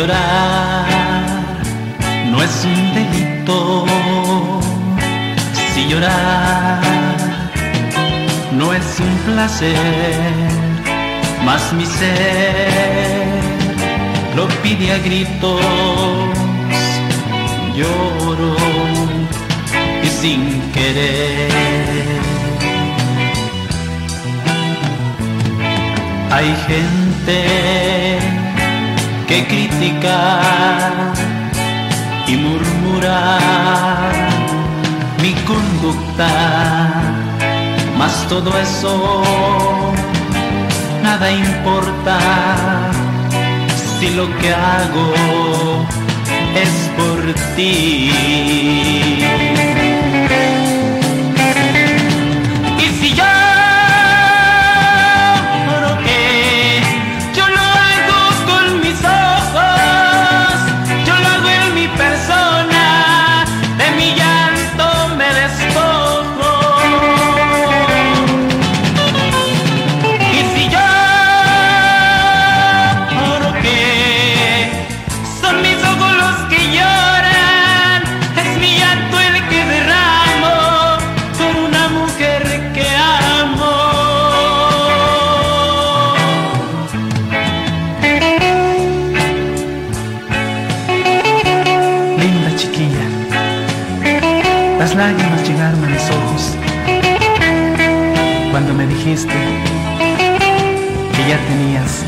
llorar no es un delito, si llorar no es un placer, mas mi ser lo pide a gritos. Lloro y sin querer. Hay gente que critica y murmura mi conducta, mas todo eso nada importa si lo que hago es por ti. Y si yo las lágrimas llegaron a mis ojos cuando me dijiste que ya tenías